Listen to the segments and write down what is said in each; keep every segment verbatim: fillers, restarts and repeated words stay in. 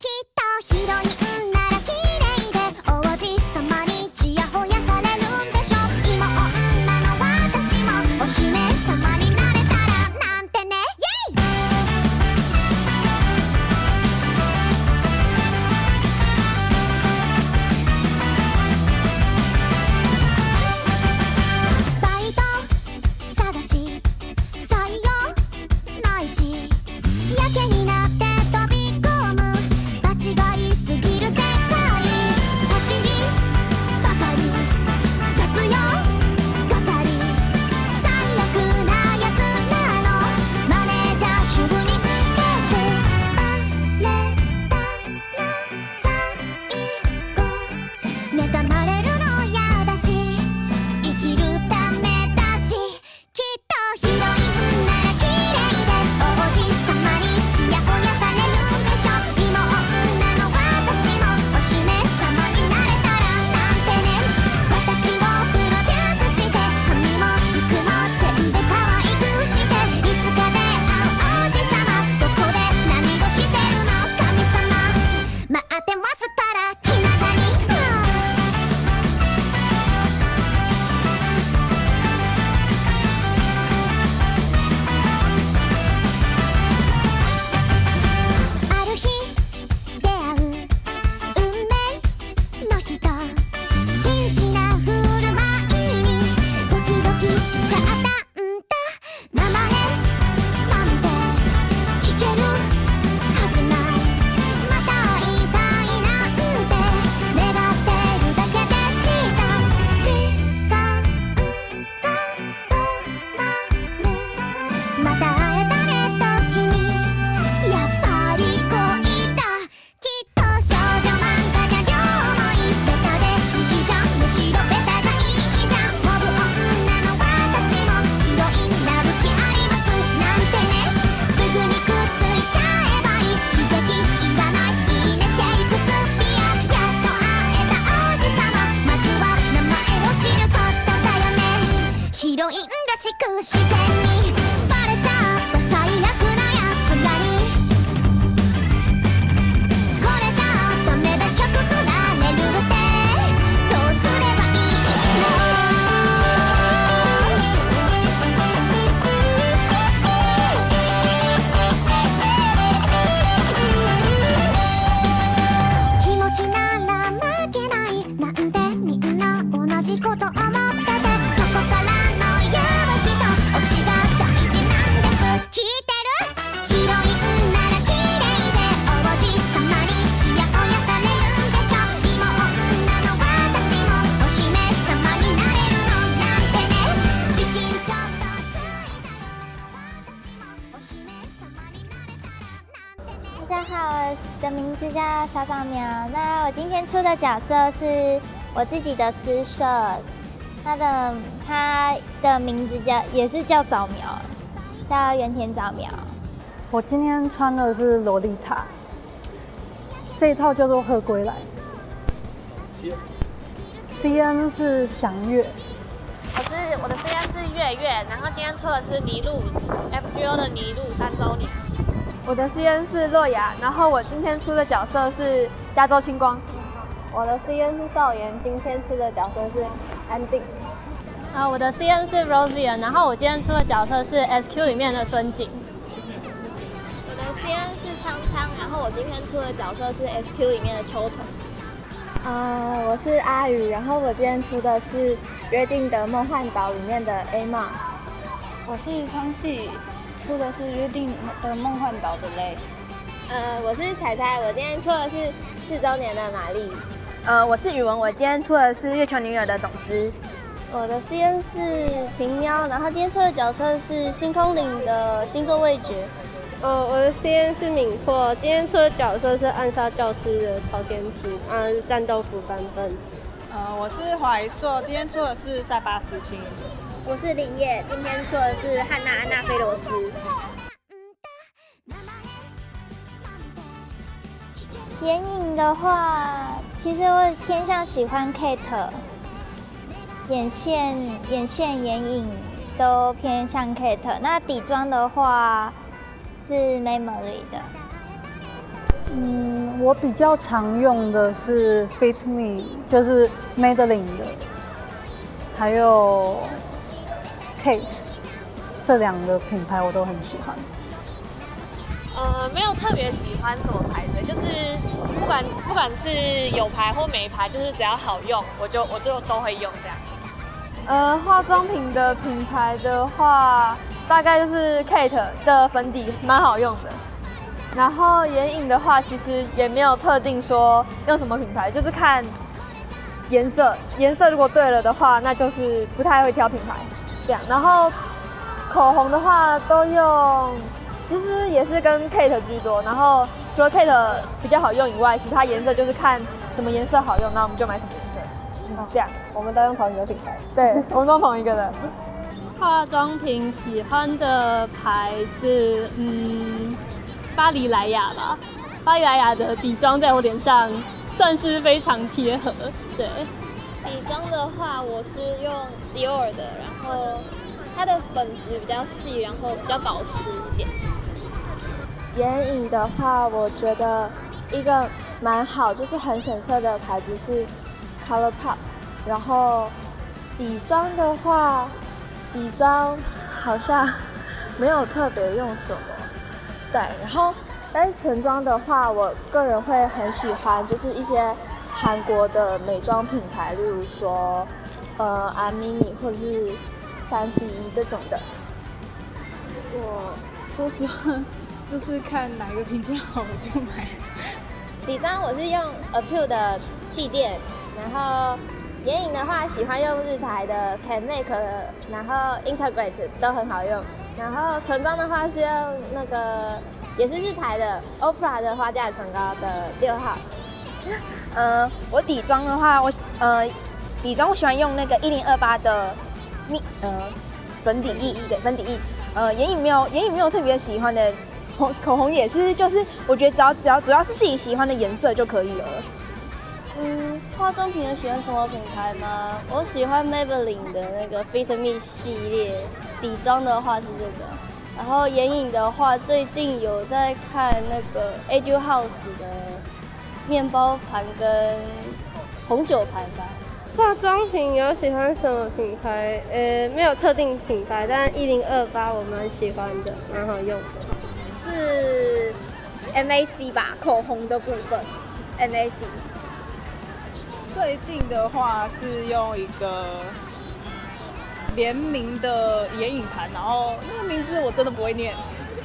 きっとヒロインなら綺麗で王子様にちやほやされるんでしょ。今女の私もお姫様になれたらなんてね。イエイバイト探し採用ないしやけになって飛び込む場違いすぎる世界。走りばかり雑用係最悪なやつらのマネージャー主婦にですバレたら最後妬まれるのやだし生きるためだしきっとヒロインなら綺麗で王子様にちやほやされるんでしょ。今女の私もお姫様になれたらなんてね。私をプロデュースして髪も服も全部可愛くしていつか出会う王子様どこで何をしてるの神様待ってますから気長に。ある日出会う運命の人真摯な振る舞いにドキドキしちゃったんだ。名前なんて聞けるはずない。また会いたいなんて願ってるだけでした。時間が止まるまた会えたねと君やっぱり恋だ。きっと少女漫画じゃ両思いベタでいいじゃん。むしろベタがいいじゃん。モブ女の私もヒロインなる気ありますなんてね。すぐにくっついちゃえばいい悲劇いらないいいねシェイクスピア。やっと会えた王子様まずは名前を知ることだよね。ヒロインらしく自然にバレちゃった最悪なやつらにこれじゃダメだひゃく振られるってどうすればいいの。気持ちなら負けないなんてみんな同じこと思っててそこからの勇気と推しが大事なんです。聞いてるヒロインなら綺麗で王子様にちやほやされるんでしょ。今女の私もお姫様になれるのなんてね。自信ちょっとついた夢の私もお姫様になれたらなんてね。 大家好，我的名字叫小早苗。那我今天出的角色是我自己的私设，他的他的名字叫也是叫早苗，叫原田早苗。 我今天穿的是洛丽塔，这一套叫做鹤归来。C N 是祥月， 我是我的 C N 是月月，然后今天出的是尼禄 F G O 的尼禄三周年。 我的 C N 是洛雅，然后我今天出的角色是加州青光。 我的 C N 是少妍，今天出的角色是安定。 啊，我的 C N 是 Rosie， 然后我今天出的角色是 S Q 里面的孙景。 我的 C N 是苍苍，然后我今天出的角色是 S Q 里面的秋藤。 呃，我是阿宇，然后我今天出的是《约定的梦幻岛》里面的 Emma。 我是川系，出的是《约定的梦幻岛》的雷。 呃，我是彩彩，我今天出的是四周年的玛丽。 呃，我是宇文，我今天出的是月球女友的种子。 我的 C N 是平喵，然后今天出的角色是星空岭的星座味觉。 呃，我的 C N 是敏拓，今天出的角色是暗杀教师的朝天师，啊，战斗服版本。 呃，我是华一硕，今天出的是塞巴斯汀。 我是林叶，今天出的是汉娜安娜菲罗斯。 眼影的话，其实我偏向喜欢 Kate， 眼线、眼线、眼影都偏向 Kate。那底妆的话是 Memory 的。 嗯，我比较常用的是 Fit Me， 就是 Maybelline 的，还有 Kate， 这两个品牌我都很喜欢。 呃，没有特别喜欢什么牌子，就是不管不管是有牌或没牌，就是只要好用，我就我就都会用这样。 呃，化妆品的品牌的话，大概就是 Kate 的粉底蛮好用的。然后眼影的话，其实也没有特定说用什么品牌，就是看颜色，颜色如果对了的话，那就是不太会挑品牌这样。然后口红的话都用，其实也是跟 Kate 居多。然后除了 Kate 比较好用以外，其他颜色就是看什么颜色好用，那我们就买什么颜色。嗯，这样我们都用同一个品牌。 对，我们都同一个的。 化妆品喜欢的牌子，嗯。巴黎莱雅吧，巴黎莱雅的底妆在我脸上算是非常贴合。对， 底妆的话，我是用 Dior 的，然后它的粉质比较细，然后比较保湿一点。 眼影的话，我觉得一个蛮好，就是很显色的牌子是 ColourPop， 然后底妆的话，底妆好像没有特别用什么。对，然后但是全妆的话，我个人会很喜欢，就是一些韩国的美妆品牌，例如说呃阿米尼或者是三 C 一这种的。 我说实话，就是看哪一个评价好我就买。 底妆我是用 Appeal 的气垫，然后眼影的话喜欢用日牌的 Can Make， 然后 Integrate 都很好用。然后唇妆的话是用那个也是日牌的 Opera 的花架唇膏的六号。 呃，我底妆的话，我呃底妆我喜欢用那个一零二八的蜜呃粉底液，对粉底液。呃，眼影没有眼影没有特别喜欢的，口口红也是，就是我觉得只要只要主要是自己喜欢的颜色就可以了。 嗯，化妆品有喜欢什么品牌吗？我喜欢 Maybelline 的那个 Fit Me 系列，底妆的话是这个。然后眼影的话，最近有在看那个 Etude House 的面包盘跟红酒盘吧。 化妆品有喜欢什么品牌？呃，没有特定品牌，但一零二八我蛮喜欢的，蛮好用的。 是 M A C 吧，口红的部分 M A C。 最近的话是用一个联名的眼影盘，然后那个名字我真的不会念。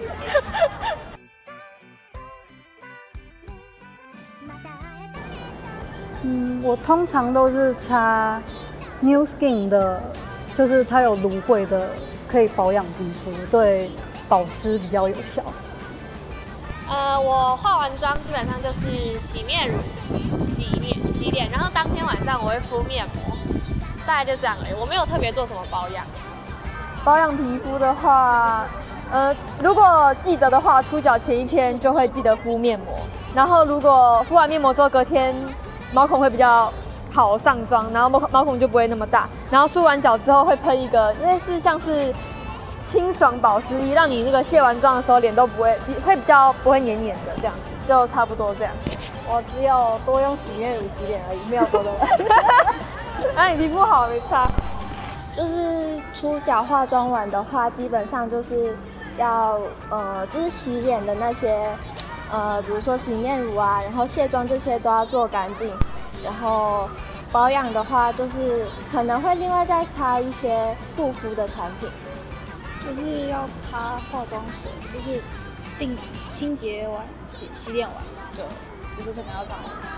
嗯，我通常都是擦 New Skin 的，就是它有芦荟的，可以保养皮肤，对保湿比较有效。 呃，我化完妆基本上就是洗面乳、洗脸、洗脸，然后当天晚上我会敷面膜，大概就这样而已。我没有特别做什么保养。 保养皮肤的话，呃，如果记得的话，出脚前一天就会记得敷面膜，然后如果敷完面膜之后，隔天毛孔会比较好上妆，然后毛毛孔就不会那么大。然后梳完脚之后会喷一个类似像是清爽保湿衣，让你那个卸完妆的时候脸都不会会比较不会黏黏的，这样就差不多这样。 我只有多用洗面乳洗脸而已，没有多的。 那你皮肤好没差？ 就是出脚化妆完的话，基本上就是要呃，就是洗脸的那些呃，比如说洗面乳啊，然后卸妆这些都要做干净。然后保养的话，就是可能会另外再擦一些护肤的产品。 就是要擦化妆水，就是定清洁完、洗洗脸完，对，就是可能要擦。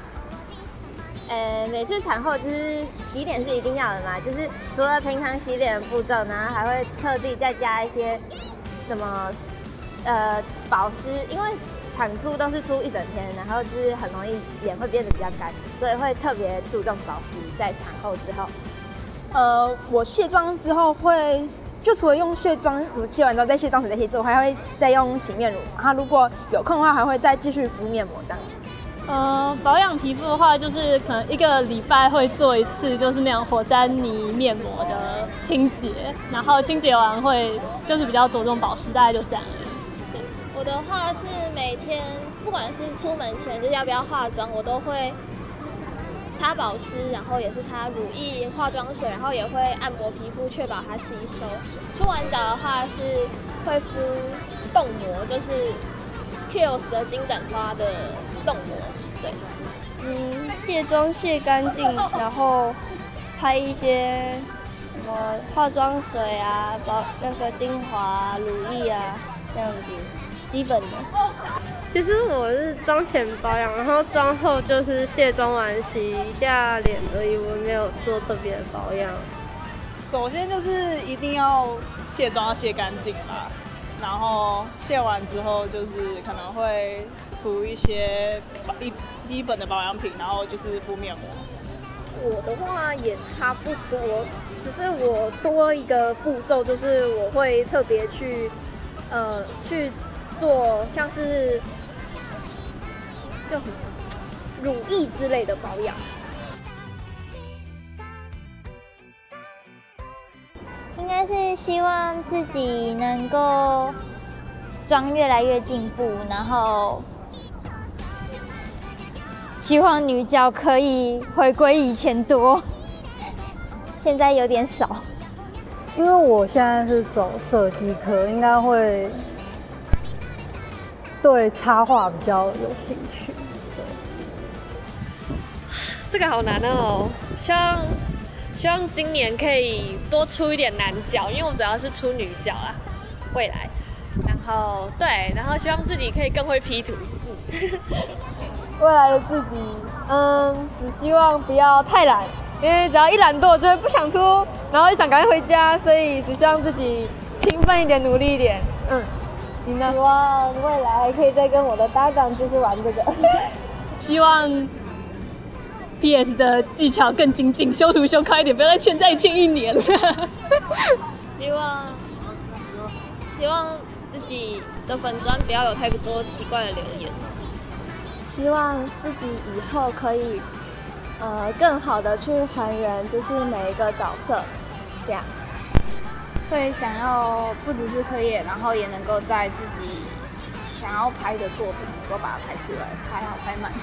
呃，每次产后就是洗脸是一定要的嘛，就是除了平常洗脸的步骤，然后还会特地再加一些什么呃保湿，因为产出都是出一整天，然后就是很容易脸会变得比较干，所以会特别注重保湿在产后之后。 呃，我卸妆之后会。就除了用卸妆乳卸完之后再卸妆水再卸之后，我还会再用洗面乳。然后如果有空的话，还会再继续敷面膜这样子。 呃，保养皮肤的话，就是可能一个礼拜会做一次，就是那种火山泥面膜的清洁，然后清洁完会就是比较着重保湿，大概就这样而已。 我我的话是每天，不管是出门前就是要不要化妆，我都会擦保湿，然后也是擦乳液、化妆水，然后也会按摩皮肤，确保它吸收。出完澡的话是会敷冻膜，就是 Kiehl's 的金盏花的冻膜，对。 嗯，卸妆卸干净，然后拍一些什么化妆水啊、保那个精华、乳液啊这样子，基本的。 其实我是妆前保养，然后妆后就是卸妆完洗一下脸而已，我没有做特别的保养。 首先就是一定要卸妆要卸干净啦，然后卸完之后就是可能会涂一些一基本的保养品，然后就是敷面膜。 我的话也差不多，只是我多一个步骤，就是我会特别去呃去做像是叫什么乳液之类的保养。 应该是希望自己能够妆越来越进步，然后希望女角可以回归以前多，现在有点少。 因为我现在是走设计科，应该会对插画比较有兴趣。 这个好难哦，希望希望今年可以多出一点男角，因为我主要是出女角啊，未来。然后对，然后希望自己可以更会 P 图。嗯未来的自己，嗯，只希望不要太懒，因为只要一懒惰就会不想出，然后就想赶快回家，所以只希望自己勤奋一点，努力一点。嗯，你呢？ 希望未来可以再跟我的搭档继续玩这个。 希望 P S 的技巧更精进，修图修快一点，不要再欠再欠一年了。 希望希望自己的粉专不要有太多奇怪的留言。 希望自己以后可以，呃，更好的去还原，就是每一个角色，这样。 会想要不只是课业，然后也能够在自己想要拍的作品能够把它拍出来，拍好拍满。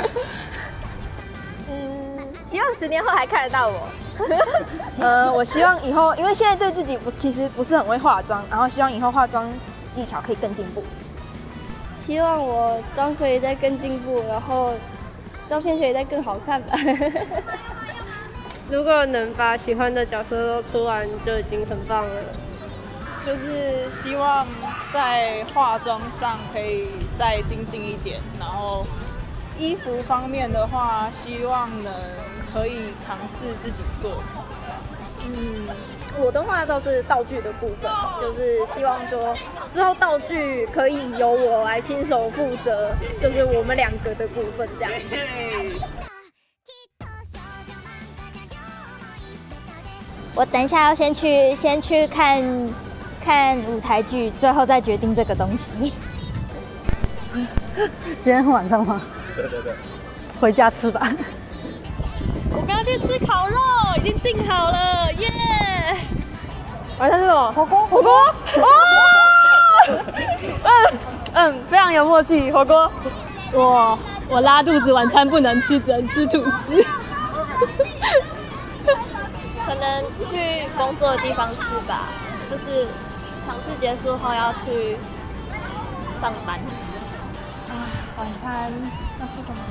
嗯，希望十年后还看得到我。呃，我希望以后，因为现在对自己不其实不是很会化妆，然后希望以后化妆技巧可以更进步。 希望我妆可以再更进步，然后照片可以再更好看吧。如果能把喜欢的角色都出完，就已经很棒了。 就是希望在化妆上可以再精进一点，然后衣服方面的话，希望能可以尝试自己做。 嗯，我的话倒是道具的部分，就是希望说之后道具可以由我来亲手负责，就是我们两个的部分这样。 我等一下要先去先去看看舞台剧，最后再决定这个东西。 今天晚上吗？ 对对对。 回家吃吧。 我们要去吃烤肉，已经订好了，耶、yeah! 晚上是什么？火锅，火锅！哇！嗯嗯，非常有默契，火锅。 我我拉肚子，晚餐不能吃，只能吃吐司。 可能去工作的地方吃吧，就是场次结束后要去上班。 啊，晚餐要吃什么？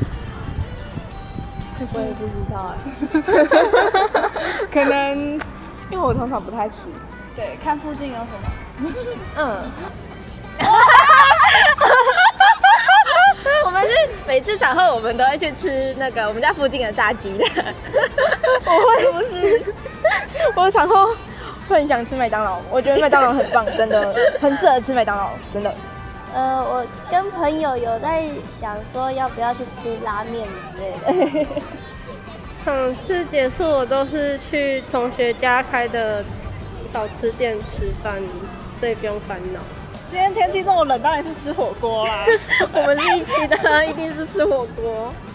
可是我也不知道哎。可能因为我通常不太吃。 对，看附近有什么。 嗯。我们是每次场后我们都会去吃那个我们家附近的炸鸡的。我会不是，我场后会很想吃麦当劳，我觉得麦当劳很棒，真的很适合吃麦当劳，真的。 呃，我跟朋友有在想说要不要去吃拉面之类的。场次结束我都是去同学家开的小吃店吃饭，所以不用烦恼。 今天天气这么冷，当然是吃火锅啦。 我们是一起的，一定是吃火锅。